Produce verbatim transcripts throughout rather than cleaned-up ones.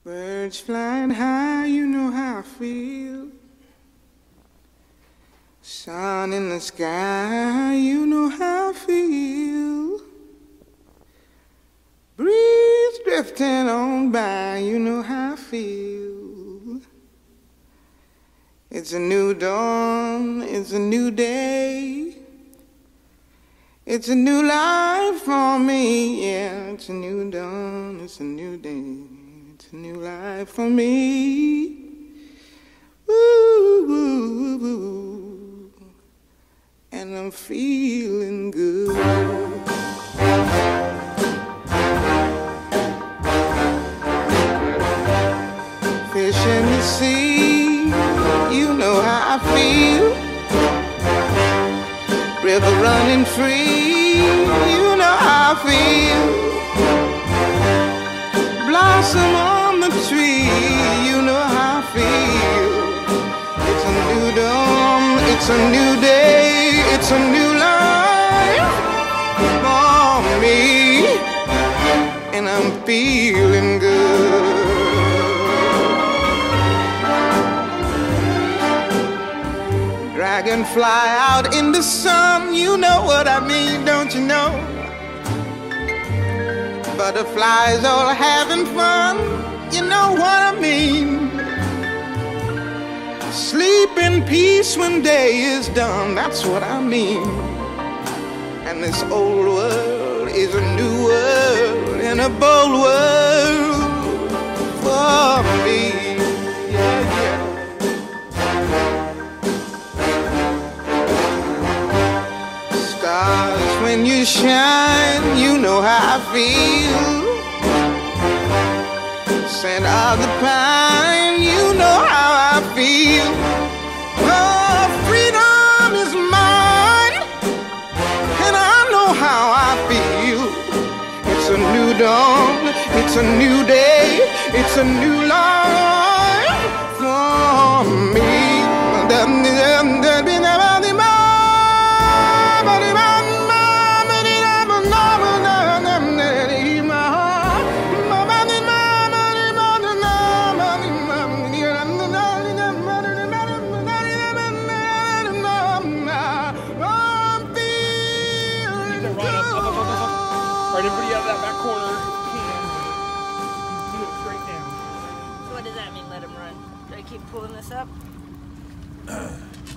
Birds flying high, you know how I feel. Sun in the sky, you know how I feel. Breeze drifting on by, you know how I feel. It's a new dawn, it's a new day. It's a new life for me, yeah. It's a new dawn, it's a new day. It's a new life for me. Woo, woo, woo. And I'm feeling good. Fish in the sea, you know how I feel. River running free, you know how I feel. Blossom on the tree, you know how I feel. It's a new dawn, it's a new day, it's a new life for me. And I'm feeling good. Dragonfly out in the sun, you know what I mean, don't you know? Butterflies all having fun, you know what I mean. Sleep in peace when day is done, that's what I mean. And this old world is a new world and a bold world for me. Yeah, yeah. Stars, when you shine, you know how I feel. Scent of the pine, you know how I feel. Oh, freedom is mine, and I know how I feel. It's a new dawn, it's a new day, it's a new life for me. Everybody out of that back corner can do it straight down. So what does that mean, let him run? Do I keep pulling this up? There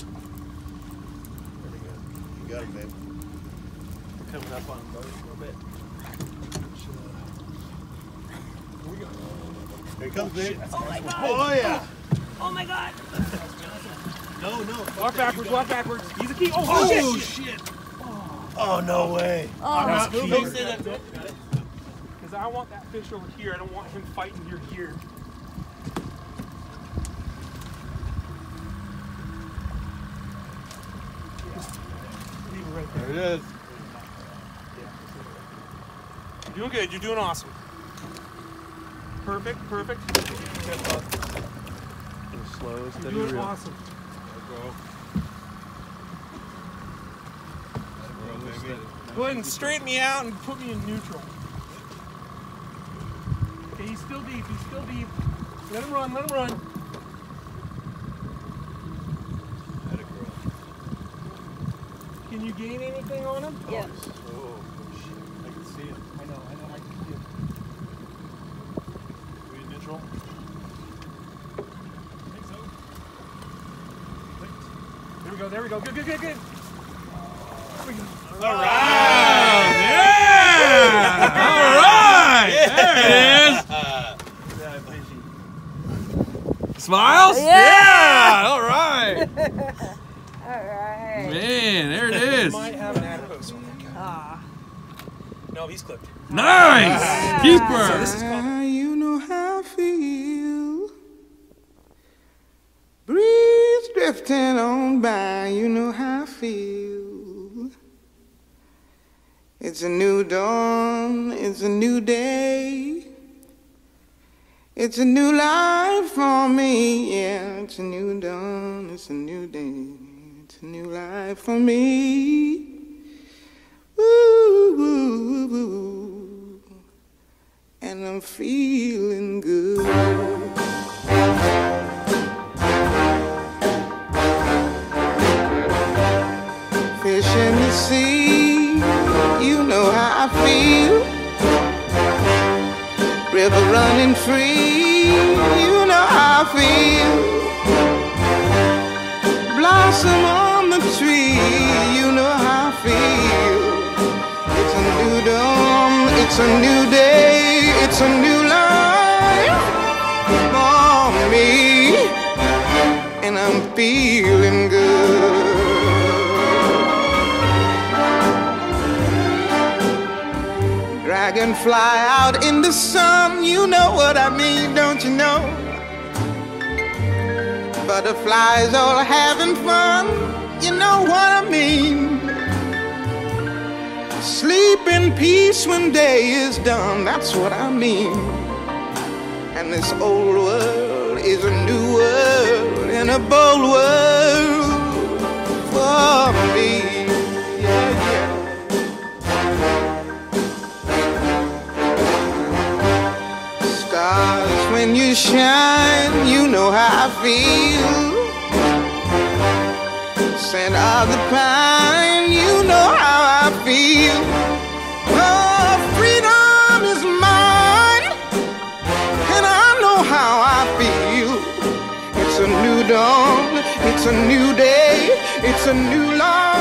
we go. You got him, babe. We're coming up on both a little bit. Here we go. Here he comes, babe. Oh my god! Oh, yeah! Oh, oh my god! No, no. Walk backwards, walk backwards. He's a key. Oh, Oh, shit! shit! Oh, no way. Oh, I'm not no. moving. Because I want that fish over here. I don't want him fighting your gear. Leave it right there. There it is. You're doing good. You're doing awesome. Perfect, perfect. Slow, You're steady, doing real. awesome. Go ahead and straighten me out and put me in neutral. Okay, he's still deep, he's still deep. Let him run, let him run. Can you gain anything on him? Yeah. Oh, shit. I can see him. I know, I know, I can see him. Are we in neutral? I think so. There we go, there we go. Good, good, good, good. There we go. All right! Yeah! All right! There it is! Smiles? Yeah! Yeah! All right! Alright. Man, there it is. Might have an adipose. Ah. No, he's clipped. Nice! Yeah. Keeper! So this is called Ah, you know how I feel. Breeze drifting on by, you know how I feel. It's a new dawn, it's a new day. It's a new life for me, yeah. It's a new dawn, it's a new day. It's a new life for me. Woo, woo, woo, woo. And I'm feeling good. tree, you know how I feel. Blossom on the tree, you know how I feel. It's a new dawn, it's a new day, it's a new life for me, and I'm feeling good. Dragonfly out in the sun, you know what I mean, don't you know? Butterflies all having fun, you know what I mean. Sleep in peace when day is done, that's what I mean. And this old world is a new world and a bold world for me. Yeah, yeah. Stars, when you shine, you know how I feel. Scent of the pine, you know how I feel. Oh, freedom is mine, and I know how I feel. It's a new dawn, it's a new day, it's a new life.